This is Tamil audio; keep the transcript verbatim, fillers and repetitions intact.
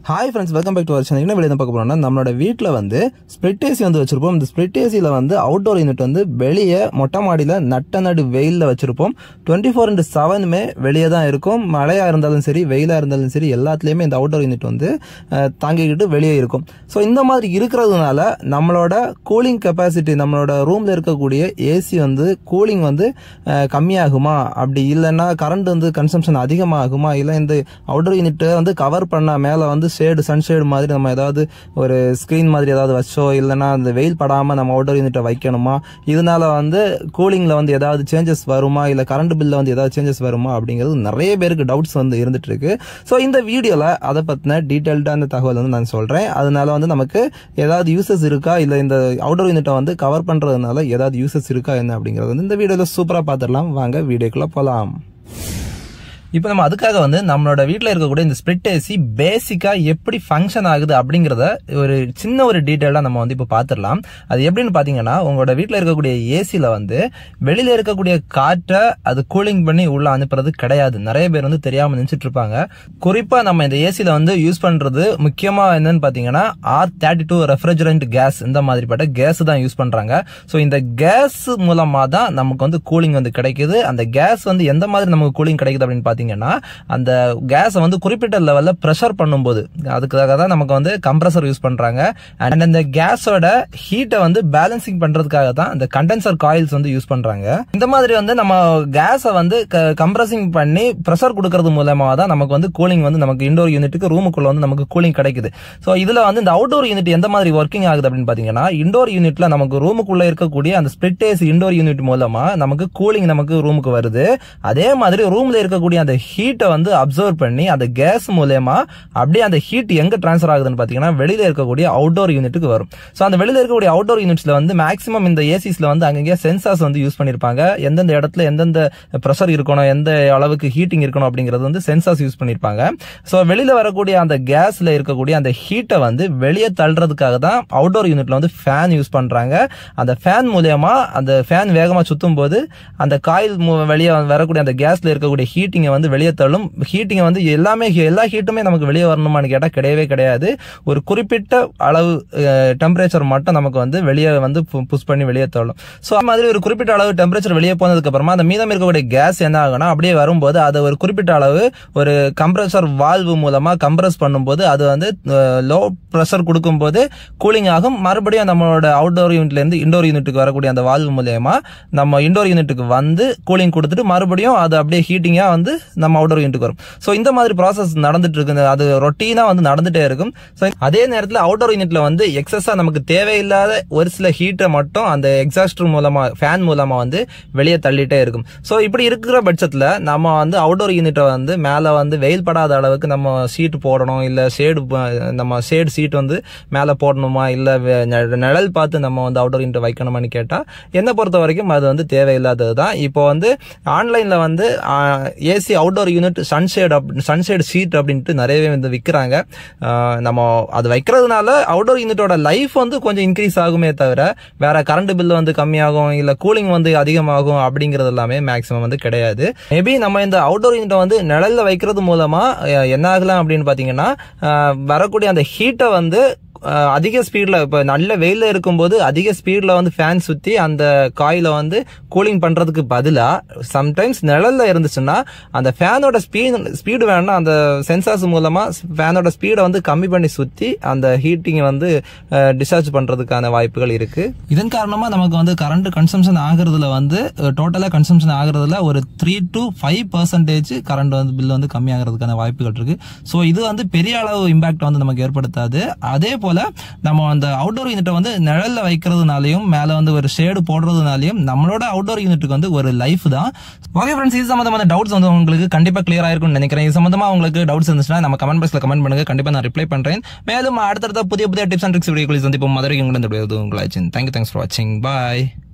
Hi friends, welcome back to our channel. என்ன வெளியே பார்க்க போறோம்னா, நம்மளோட வீட்டில் வந்து ஸ்பிளிட் ஏசி வந்து வச்சிருப்போம். இந்த ஸ்பிளிட் ஏசியில் வந்து அவுட்டோர் யூனிட் வந்து வெளியே மொட்டை மாடியில் நட்ட நடு வெயிலில் வச்சிருப்போம். டுவெண்ட்டி ஃபோர் இன்ட்டு செவனுமே வெளியே தான் இருக்கும். மழையாக இருந்தாலும் சரி, வெயிலாக இருந்தாலும் சரி, எல்லாத்துலேயுமே இந்த அவுட்டோர் யூனிட் வந்து தாங்கிக்கிட்டு வெளியே இருக்கும். ஸோ இந்த மாதிரி இருக்கிறதுனால நம்மளோட கூலிங் கெப்பாசிட்டி, நம்மளோட ரூமில் இருக்கக்கூடிய ஏசி வந்து கூலிங் வந்து கம்மியாகுமா, அப்படி இல்லைன்னா கரண்ட் வந்து கன்சம்ஷன் அதிகமாகுமா, இல்லை இந்த அவுட்டோர் யூனிட்டை வந்து கவர் பண்ண மேலே வந்து ஷேடு சன்ஷேடு மாதிரி நம்ம ஏதாவது ஒரு ஸ்கிரீன் மாதிரி ஏதாவது வச்சோ, இல்லைன்னா அந்த வெயில் படாமல் நம்ம அவுட்டோர் யூனிட்டை வைக்கணுமா, இதனால வந்து கூலிங்கில் வந்து ஏதாவது சேஞ்சஸ் வருமா, இல்லை கரண்ட் பில்லில் வந்து ஏதாவது சேஞ்சஸ் வருமா அப்படிங்கிறது நிறைய பேருக்கு டவுட்ஸ் வந்து இருந்துட்டு இருக்கு. ஸோ இந்த வீடியோவில் அதை பற்றின டீட்டெயில்டான தகவல் வந்து நான் சொல்கிறேன். அதனால வந்து நமக்கு ஏதாவது யூசஸ் இருக்கா, இல்லை இந்த அவுட்டோர் யூனிட்டை வந்து கவர் பண்ணுறதுனால ஏதாவது யூசஸ் இருக்கா என்ன அப்படிங்கிறது வந்து இந்த வீடியோவில் சூப்பராக பார்த்துடலாம். வாங்க வீடியோக்குள்ளே போகலாம். இப்போ நம்ம அதுக்காக வந்து நம்மளோட வீட்டில் இருக்கக்கூடிய இந்த ஸ்பிளிட் ஏசி பேசிக்கா எப்படி ஃபங்க்ஷன் ஆகுது அப்படிங்கிறத ஒரு சின்ன ஒரு டீட்டெயிலாக நம்ம வந்து இப்போ பார்த்துடலாம். அது எப்படின்னு பார்த்தீங்கன்னா, உங்களோட வீட்டில் இருக்கக்கூடிய ஏசியில் வந்து வெளியில இருக்கக்கூடிய காற்றை அது கூலிங் பண்ணி உள்ள அனுப்புறது கிடையாது. நிறைய பேர் வந்து தெரியாமல் நினைச்சிட்டு இருப்பாங்க. குறிப்பா நம்ம இந்த ஏசியில் வந்து யூஸ் பண்றது முக்கியமா என்னன்னு பார்த்தீங்கன்னா R thirty two refrigerant gas, இந்த மாதிரிப்பட்ட கேஸ் தான் யூஸ் பண்றாங்க. ஸோ இந்த கேஸ் மூலமா தான் நமக்கு வந்து கூலிங் வந்து கிடைக்குது. அந்த கேஸ் வந்து எந்த மாதிரி நமக்கு கூலிங் கிடைக்குது அப்படின்னு அந்த கேஸை வந்து குறிப்பிட்ட லெவல்ல பிரஷர் பண்ணும்போது, அதுக்காக தான் நமக்கு வந்து கம்ப்ரஸர் யூஸ் பண்றாங்க. அண்ட் அந்த கேஸோட ஹீட்டை வந்து பேலன்சிங் பண்றதுக்காக தான் இந்த கண்டென்சர் காயில்ஸ் வந்து யூஸ் பண்றாங்க. இந்த மாதிரி வந்து நம்ம கேஸை வந்து கம்ப்ரஸிங் பண்ணி பிரஷர் கொடுக்கறது மூலமா தான் நமக்கு வந்து கூலிங் வந்து நமக்கு இண்டோர் யூனிட்டுக்கு ரூமுக்குள்ள வந்து நமக்கு கூலிங் கிடைக்குது. ஸோ இதுல வந்து இந்த அவுட்டோர் யூனிட் எந்த மாதிரி ஒர்க்கிங் ஆகுது அப்படின்னு பாத்தீங்கன்னா, இண்டோர் யூனிட்ல நமக்கு ரூமுக்குள்ள இருக்கக்கூடிய அந்த ஸ்பிளிட் ஏசி இண்டோர் யூனிட் மூலமா நமக்கு கூலிங் நமக்கு ரூமுக்கு வருது. அதே மாதிரி ரூம்ல இருக்கக்கூடிய அந்த ஹீட்டை வந்து அப்சர்வ் பண்ணி அந்த கேஸ் மூலமா அப்படியே அந்த ஹீட் எங்க டிரான்ஸ்ஃபர் ஆகுதுன்னு பாத்தீங்கன்னா வெளியில இருக்கக்கூடிய அவுட்டோர் யூனிட்டுக்கு வரும். சோ அந்த வெளியில இருக்கக்கூடிய அவுட்டோர் யூனிட்ஸ்ல வந்து மேக்ஸிமம் இந்த ஏசிஸ்ல வந்து அங்கங்கே சென்சார்ஸ் வந்து யூஸ் பண்ணிருப்பாங்க. எந்தெந்த இடத்துல எந்தெந்த பிரஷர் இருக்கணும், எந்த அளவுக்கு ஹீட்டிங் இருக்கணும் அப்படிங்கிறது வந்து சென்சார்ஸ் யூஸ் பண்ணிருப்பாங்க. சோ வெளியில வரக்கூடிய அந்த கேஸ்ல இருக்கக்கூடிய அந்த ஹீட்டை வந்து வெளியே தள்ளுறதுக்காக தான் அவுட்டோர் யூனிட்ல வந்து ஃபேன் யூஸ் பண்றாங்க. அந்த ஃபேன் மூலமா அந்த ஃபேன் வேகமா சுத்தும் போது அந்த காயில் வெளியே வரக்கூடிய அந்த கேஸ்ல இருக்கக்கூடிய ஹீட்டிங்கை வந்து வெளியே தள்ளும். ஹீட்டிங் வந்து எல்லாமே எல்லா ஹீட்டுமே நமக்கு வெளியே வரணுமான்னு கேட்டா கிடையவே கிடையாது. ஒரு குறிப்பிட்ட அளவு டெம்பரேச்சர் மட்டும் நமக்கு வந்து வெளியே வந்து புஷ் பண்ணி வெளியே தள்ளும். சோ அந்த மாதிரி ஒரு குறிப்பிட்ட அளவு டெம்பரேச்சர் வெளியே போனதுக்கு அப்புறமா அந்த மீதம் இருக்கக்கூடிய கேஸ் என்ன ஆகும்னா அப்படியே வரும்போது அதை ஒரு குறிப்பிட்ட அளவு ஒரு கம்ப்ரஸர் வால்வு மூலமா கம்ப்ரஸ் பண்ணும்போது அது வந்து லோ பிரஷர் கொடுக்கும் போது கூலிங் ஆகும். மறுபடியும் நம்மளோட அவுட்டோர் யூனிட்ல இருந்து இண்டோர் யூனிட்டுக்கு வரக்கூடிய அந்த வால்வு மூலமா நம்ம இண்டோர் யூனிட்டுக்கு வந்து கூலிங் கொடுத்துட்டு மறுபடியும் அது அப்படியே ஹீட்டிங்கா வந்து நம்ம அவுட்டோர் யூனிட்டுக்கு வரும். சோ இந்த மாதிரி ப்ராசஸ் நடந்துட்டு இருக்கு. அது ரொட்டீனா வந்து நடந்துட்டே இருக்கும். அதே நேரத்தில் அவுட்டோர் யூனிட்ல வந்து எக்ஸஸா நமக்கு தேவையில்லாத ஒரு சில ஹீட்டை மட்டும் அந்த எக்ஸாஸ்டர் மூலமா ஃபேன் மூலமா வந்து வெளியே தள்ளிட்டே இருக்கும். சோ இப்படி இருக்கிற பட்சத்துல நம்ம வந்து அவுட்டோர் யூனிட்டை வந்து மேல வந்து வெயில் படாத அளவுக்கு நம்ம ஷீட் போடணும், இல்ல ஷேடு நம்ம ஷேட் சீட் வந்து மேல போடணுமா, இல்ல நிழல் பார்த்து நம்ம வந்து அவுட்டோர் யூனிட் வைக்கணுமான்னு கேட்டா என்ன பொறுத்த வரைக்கும் அது வந்து தேவையில்லாதது தான். இப்போ வந்து ஆன்லைன்ல வந்து AC outdoor unit sunshade sunshade sheet அப்படின்ட்டு நிறையவே வந்து விற்கிறாங்க. நம்ம அது வைக்கிறதுனால அவுட்டோர் யூனிட்டோட லைஃப் வந்து கொஞ்சம் இன்க்ரீஸ் ஆகுமே தவிர வேற கரண்ட் பில் வந்து கம்மியாகும், இல்ல கூலிங் வந்து அதிகமாகும் அப்படிங்கிறது எல்லாமே மேக்ஸிமம் வந்து கிடையாது. மேபி நம்ம இந்த அவுட்டோர் யூனிட்டை வந்து நிழல்ல வைக்கிறது மூலமா என்ன ஆகலாம் அப்படின்னு பாத்தீங்கன்னா, வரக்கூடிய அந்த ஹீட்டை வந்து அதிக ஸ்பீட்ல, இப்ப நல்ல வெயில இருக்கும்போது அதிக ஸ்பீட்ல வந்து ஃபேன் சுத்தி அந்த காயில வந்து கூலிங் பண்றதுக்கு பதிலா சம்டைம்ஸ் நிழல்ல இருந்துச்சுன்னா அந்த ஃபேனோட ஸ்பீட் ஸ்பீடு வேணா அந்த சென்சார்ஸ் மூலமா ஃபேனோட ஸ்பீடை வந்து கம்மி பண்ணி சுத்தி அந்த ஹீட்டிங் வந்து டிஸ்சார்ஜ் பண்றதுக்கான வாய்ப்புகள் இருக்கு. இதன் காரணமா நமக்கு வந்து கரண்ட் கன்சம்ஷன் ஆகுறதுல வந்து டோட்டலா கன்சம்ஷன் ஆகுறதுல ஒரு three to five percentage current வந்து பில் வந்து கம்மி ஆகிறதுக்கான வாய்ப்புகள் இருக்கு. ஸோ இது வந்து பெரிய அளவு இம்பாக்ட் வந்து நமக்கு ஏற்படுத்தாது. அதே போல நம்ம அந்த அவுட்டோர் யூனிட்டை வந்து நிழல்ல வைக்கிறதுனாலையும் மேல வந்து ஒரு ஷேடு போடுறதுனாலையும் நம்மளோட அவுட்டோர் யூனிட்டுக்கு வந்து ஒரு லைஃப் தான். ஓகே ஃப்ரெண்ட்ஸ், இது சம்பந்தமான டவுட்ஸ் வந்து உங்களுக்கு கண்டிப்பா கிளியர் ஆயிருக்கும்னு நினைக்கிறேன். இது சம்பந்தமா உங்களுக்கு டவுட்ஸ் இருந்துச்சுன்னா நம்ம கமெண்ட் பாக்ஸ்ல கமெண்ட் பண்ணுங்க, கண்டிப்பா நான் ரிப்ளை பண்றேன். மேலும் அடுத்தடுத்த புதிய புதிய டிப்ஸ் அண்ட் ட்ரிக்ஸ் வீடியோக்களை சந்திப்போம். மதுரை உங்களை தேங்க்யூ தேங்க்ஸ் ஃபார் வாட்சிங். பாய்.